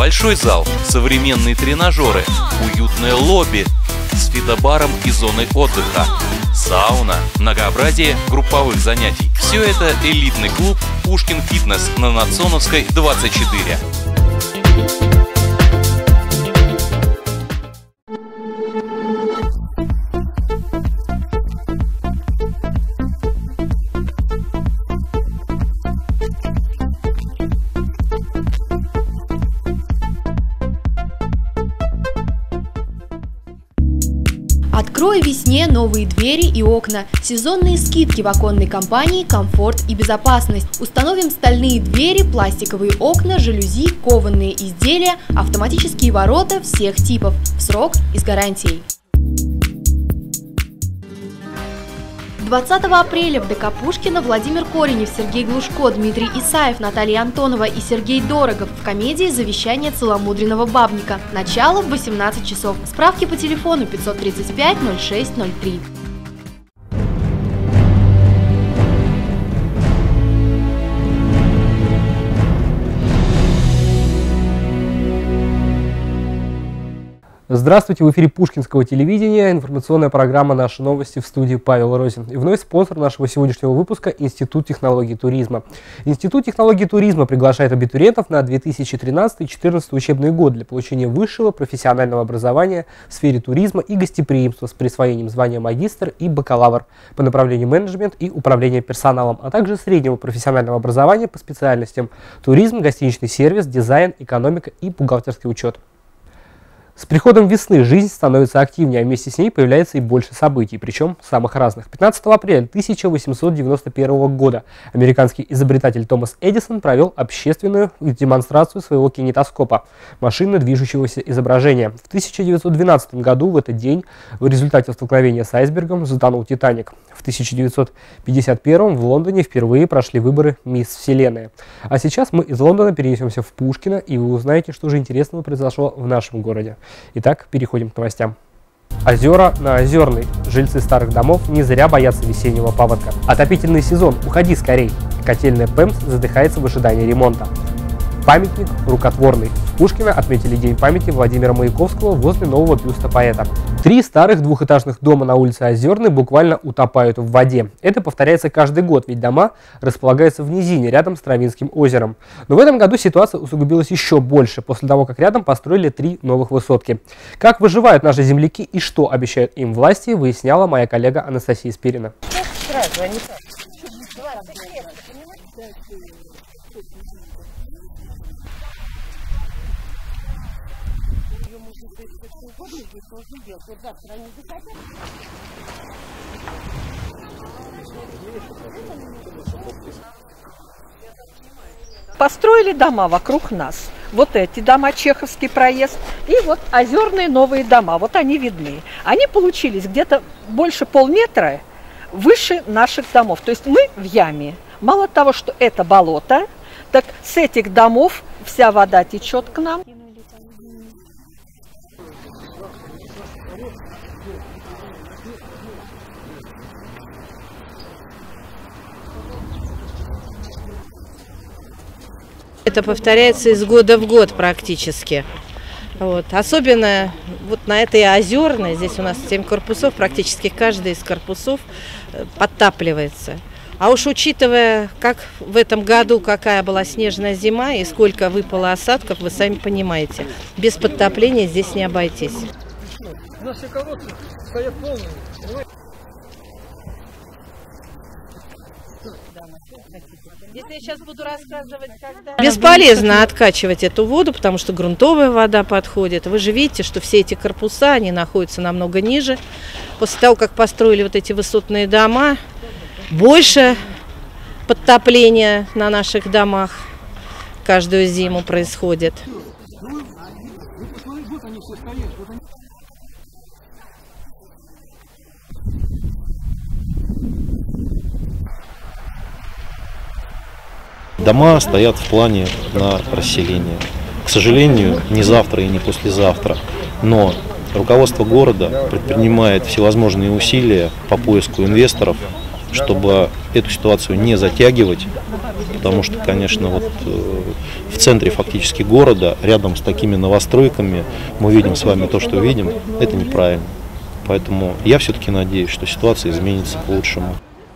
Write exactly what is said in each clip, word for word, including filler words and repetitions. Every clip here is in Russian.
Большой зал, современные тренажеры, уютное лобби с фитобаром и зоной отдыха, сауна, многообразие групповых занятий. Все это элитный клуб «Пушкин Фитнес» на Надсоновской, двадцать четыре. Открой весне новые двери и окна. Сезонные скидки в оконной компании «Комфорт и безопасность». Установим стальные двери, пластиковые окна, жалюзи, кованые изделия, автоматические ворота всех типов. В срок и с гарантией. двадцатого апреля в ДК Пушкина Владимир Коренев, Сергей Глушко, Дмитрий Исаев, Наталья Антонова и Сергей Дорогов в комедии «Завещание целомудренного бабника». Начало в восемнадцать часов. Справки по телефону пятьсот тридцать пять ноль шесть ноль три. Здравствуйте, в эфире Пушкинского телевидения, информационная программа «Наши новости», в студии Павел Розин. И вновь спонсор нашего сегодняшнего выпуска – Институт технологий туризма. Институт технологий туризма приглашает абитуриентов на две тысячи тринадцатый — две тысячи четырнадцатый учебный год для получения высшего профессионального образования в сфере туризма и гостеприимства с присвоением звания магистр и бакалавр по направлению менеджмент и управление персоналом, а также среднего профессионального образования по специальностям туризм, гостиничный сервис, дизайн, экономика и бухгалтерский учет. С приходом весны жизнь становится активнее, а вместе с ней появляется и больше событий, причем самых разных. пятнадцатого апреля тысяча восемьсот девяносто первого года американский изобретатель Томас Эдисон провел общественную демонстрацию своего кинетоскопа – машинно движущегося изображения. В тысяча девятьсот двенадцатом году в этот день в результате столкновения с айсбергом затонул «Титаник». В тысяча девятьсот пятьдесят первом в Лондоне впервые прошли выборы «Мисс Вселенная». А сейчас мы из Лондона перенесемся в Пушкино, и вы узнаете, что же интересного произошло в нашем городе. Итак, переходим к новостям. Озера на Озерной. Жильцы старых домов не зря боятся весеннего паводка. Отопительный сезон. Уходи скорей. Котельная ПЭМС задыхается в ожидании ремонта. Памятник рукотворный. В Пушкино отметили День памяти Владимира Маяковского возле нового бюста поэта. Три старых двухэтажных дома на улице Озерной буквально утопают в воде. Это повторяется каждый год, ведь дома располагаются в низине, рядом с Травинским озером. Но в этом году ситуация усугубилась еще больше, после того, как рядом построили три новых высотки. Как выживают наши земляки и что обещают им власти, выясняла моя коллега Анастасия Спирина. Построили дома вокруг нас. Вот эти дома, Чеховский проезд, и вот озерные новые дома. Вот они видны. Они получились где-то больше полметра выше наших домов. То есть мы в яме. Мало того, что это болото, так с этих домов вся вода течет к нам. Это повторяется из года в год практически. Вот. Особенно вот на этой Озерной, здесь у нас семь корпусов, практически каждый из корпусов подтапливается. А уж учитывая, как в этом году, какая была снежная зима и сколько выпало осадков, вы сами понимаете, без подтопления здесь не обойтись. Наши колодцы стоят полными. Если я сейчас буду рассказывать, когда... Бесполезно откачивать эту воду, потому что грунтовая вода подходит. Вы же видите, что все эти корпуса, они находятся намного ниже. После того, как построили вот эти высотные дома, больше подтопления на наших домах каждую зиму происходит. Дома стоят в плане на расселение. К сожалению, не завтра и не послезавтра, но руководство города предпринимает всевозможные усилия по поиску инвесторов, чтобы эту ситуацию не затягивать, потому что, конечно, вот в центре фактически города, рядом с такими новостройками, мы видим с вами то, что видим, это неправильно. Поэтому я все-таки надеюсь, что ситуация изменится к лучшему.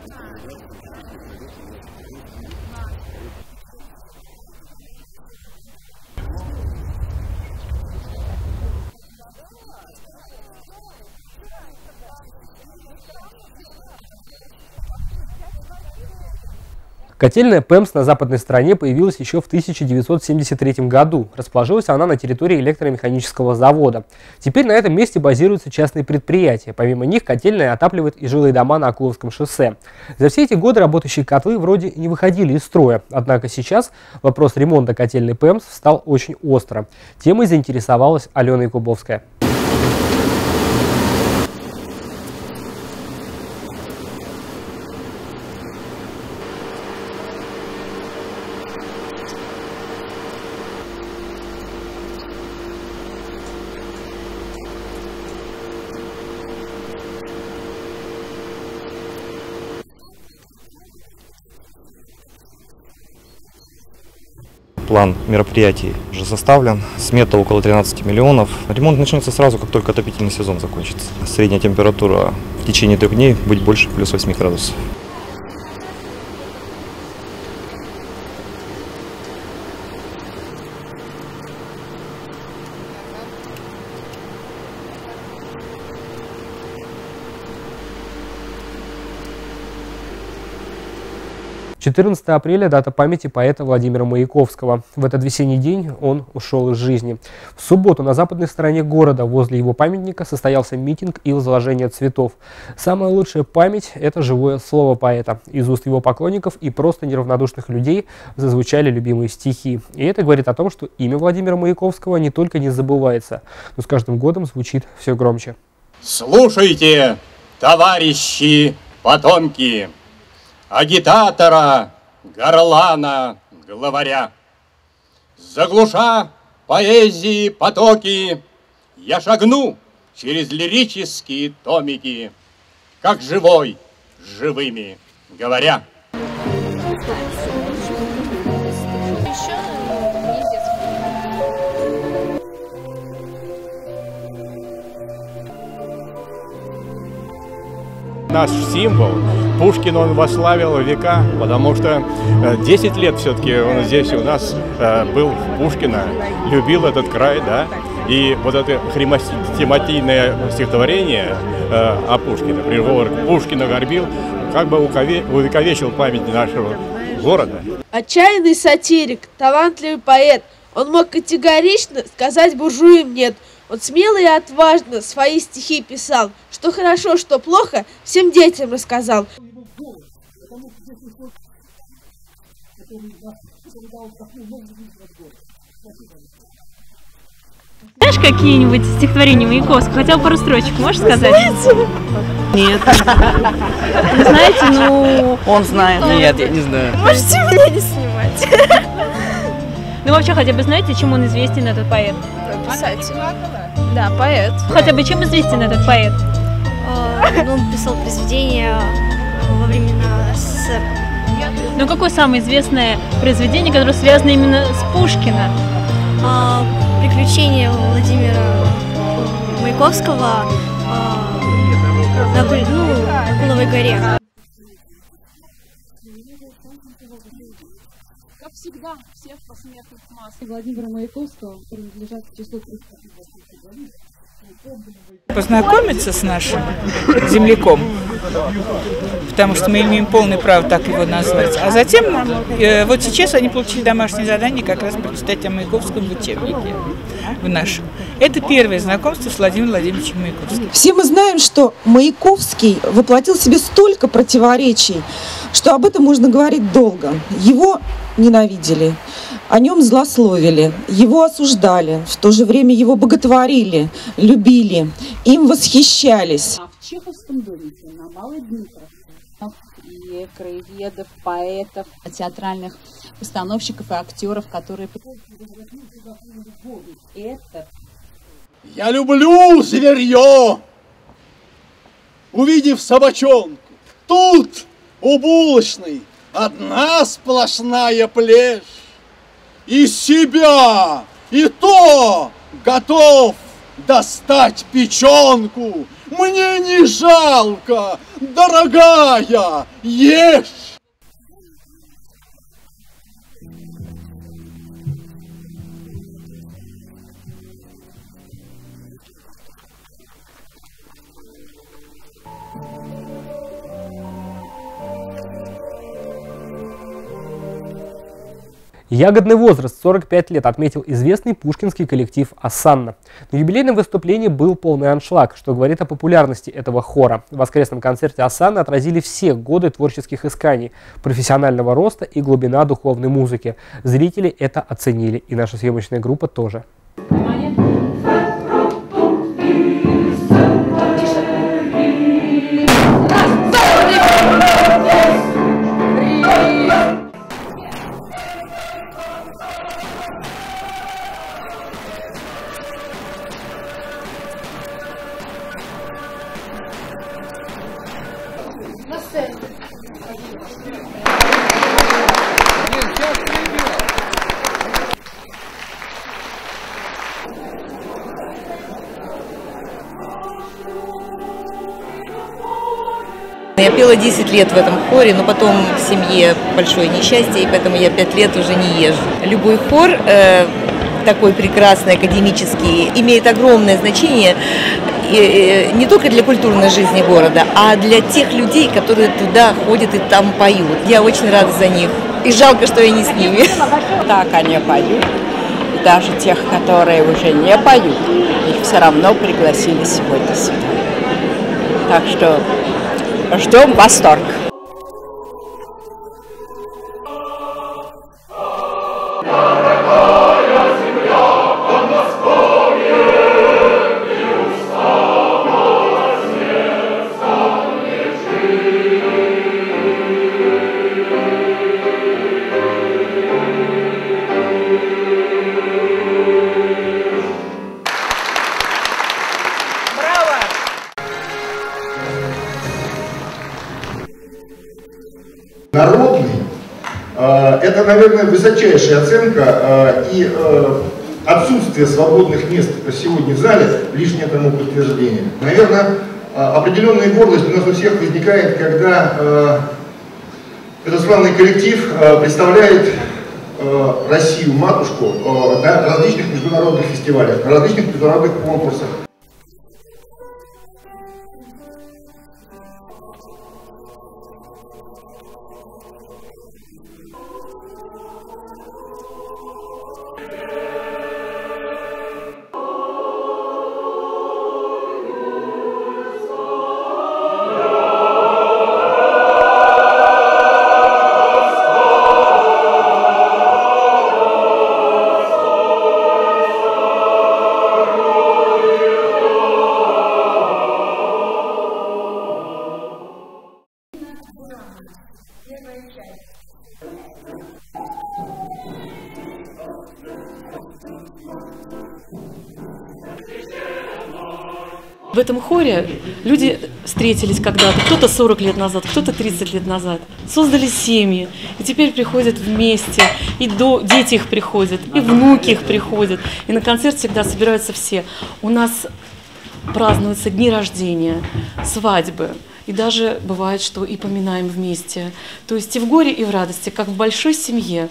Котельная ПЭМС на западной стороне появилась еще в тысяча девятьсот семьдесят третьем году. Расположилась она на территории электромеханического завода. Теперь на этом месте базируются частные предприятия. Помимо них котельная отапливает и жилые дома на Акуловском шоссе. За все эти годы работающие котлы вроде не выходили из строя. Однако сейчас вопрос ремонта котельной ПЭМС встал очень остро. Темой заинтересовалась Алена Якубовская. План мероприятий уже составлен, смета около тринадцати миллионов. Ремонт начнется сразу, как только отопительный сезон закончится. Средняя температура в течение трех дней будет больше плюс восьми градусов. четырнадцатое апреля – дата памяти поэта Владимира Маяковского. В этот весенний день он ушел из жизни. В субботу на западной стороне города возле его памятника состоялся митинг и возложение цветов. Самая лучшая память – это живое слово поэта. Из уст его поклонников и просто неравнодушных людей зазвучали любимые стихи. И это говорит о том, что имя Владимира Маяковского не только не забывается, но с каждым годом звучит все громче. Слушайте, товарищи потомки, агитатора, горлана, главаря. Заглуша поэзии потоки, я шагну через лирические томики, как живой, с живыми говоря. Наш символ, Пушкин он восславил века, потому что десять лет все-таки он здесь у нас был в Пушкино, любил этот край, да, и вот это хрестоматийное стихотворение о Пушкине, приговор Пушкина горбил, как бы увековечил память нашего города. Отчаянный сатирик, талантливый поэт, он мог категорично сказать буржуям «нет». Он смело и отважно свои стихи писал, что хорошо, что плохо, всем детям рассказал. Знаешь какие-нибудь стихотворения Маяковского? Хотя бы пару строчек можешь сказать? Нет. Не знаете, ну... Он знает. Нет, я не знаю. Можете меня не снимать? Ну вообще хотя бы знаете, чем он известен, этот поэт? Писатель. Да, поэт. Хотя бы чем известен этот поэт? Ну, он писал произведения во времена СССР. Ну какое самое известное произведение, которое связано именно с Пушкиным? А, приключения Владимира Маяковского а, на, ну, на Акуловой горе. Как всегда, всех посмертных масс Владимира Маяковского принадлежат к числу познакомиться с нашим земляком, потому что мы имеем полное право так его назвать. А затем, э, вот сейчас они получили домашнее задание как раз прочитать о Маяковском в учебнике в нашем. Это первое знакомство с Владимиром Владимировичем Маяковским. Все мы знаем, что Маяковский воплотил в себе столько противоречий, что об этом можно говорить долго. Его ненавидели, о нем злословили, его осуждали, в то же время его боготворили, любили, им восхищались. А в Чеховском домике на Малой Дмитровке и краеведов, поэтов, театральных постановщиков и актеров, которые... Это... Я люблю зверье, увидев собачонку, тут у булочной одна сплошная плешь. Из себя и то готов достать печенку. Мне не жалко, дорогая, ешь. Ягодный возраст сорок пять лет отметил известный пушкинский коллектив «Осанна». На юбилейном выступлении был полный аншлаг, что говорит о популярности этого хора. В воскресном концерте «Осанны» отразили все годы творческих исканий, профессионального роста и глубина духовной музыки. Зрители это оценили, и наша съемочная группа тоже. Я пела десять лет в этом хоре, но потом в семье большое несчастье, и поэтому я пять лет уже не езжу. Любой хор, э, такой прекрасный, академический, имеет огромное значение э, не только для культурной жизни города, а для тех людей, которые туда ходят и там поют. Я очень рада за них. И жалко, что я не с ними. Так они поют. И даже тех, которые уже не поют, их все равно пригласили сегодня сюда. Так что ждем восторг. Народный – это, наверное, высочайшая оценка, и отсутствие свободных мест сегодня в зале – лишнее тому подтверждение. Наверное, определенная гордость у нас у всех возникает, когда этот славный коллектив представляет Россию, матушку, на различных международных фестивалях, на различных международных конкурсах. В этом хоре люди встретились когда-то, кто-то сорок лет назад, кто-то тридцать лет назад, создали семьи, и теперь приходят вместе, и до, дети их приходят, и внуки их приходят, и на концерт всегда собираются все. У нас празднуются дни рождения, свадьбы, и даже бывает, что и поминаем вместе. То есть и в горе, и в радости, как в большой семье.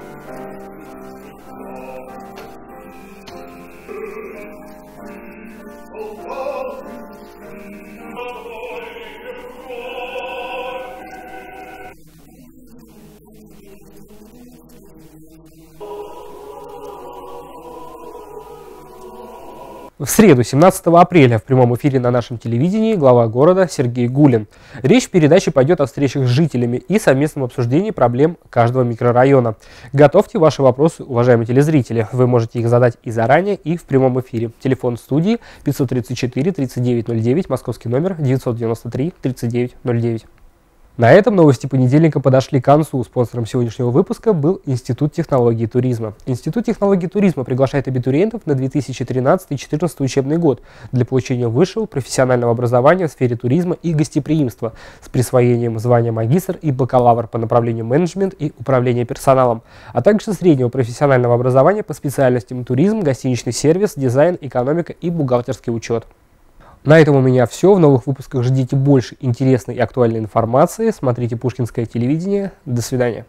В среду, семнадцатого апреля, в прямом эфире на нашем телевидении глава города Сергей Гулин. Речь в передаче пойдет о встречах с жителями и совместном обсуждении проблем каждого микрорайона. Готовьте ваши вопросы, уважаемые телезрители. Вы можете их задать и заранее, и в прямом эфире. Телефон студии пятьсот тридцать четыре тридцать девять ноль девять, московский номер девятьсот девяносто три тридцать девять ноль девять. На этом новости понедельника подошли к концу. Спонсором сегодняшнего выпуска был Институт технологий туризма. Институт технологий туризма приглашает абитуриентов на две тысячи тринадцатый — две тысячи четырнадцатый учебный год для получения высшего профессионального образования в сфере туризма и гостеприимства с присвоением звания магистр и бакалавр по направлению менеджмент и управление персоналом, а также среднего профессионального образования по специальностям туризм, гостиничный сервис, дизайн, экономика и бухгалтерский учет. На этом у меня все. В новых выпусках ждите больше интересной и актуальной информации. Смотрите Пушкинское телевидение. До свидания.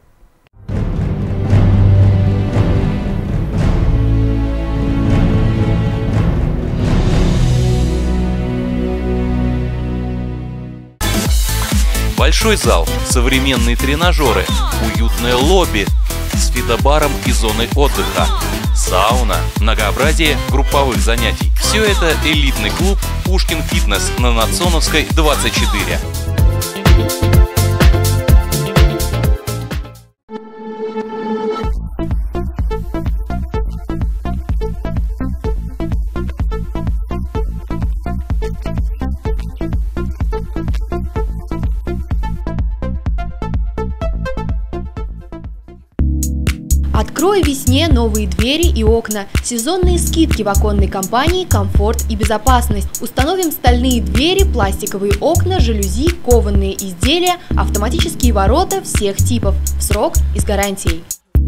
Большой зал, современные тренажеры, уютное лобби с фитобаром и зоной отдыха, сауна, многообразие групповых занятий. Все это элитный клуб «Пушкин Фитнес» на Нацоновской, двадцать четыре. Открой весне новые двери и окна. Сезонные скидки в оконной компании «Комфорт и безопасность». Установим стальные двери, пластиковые окна, жалюзи, кованые изделия, автоматические ворота всех типов. В срок и с гарантией.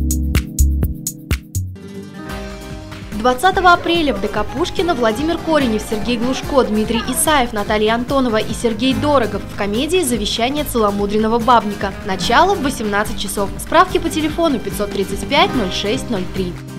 двадцатого апреля в ДК Пушкина Владимир Коренев, Сергей Глушко, Дмитрий Исаев, Наталья Антонова и Сергей Дорогов в комедии «Завещание целомудренного бабника». Начало в восемнадцать часов. Справки по телефону пятьсот тридцать пять ноль шесть ноль три.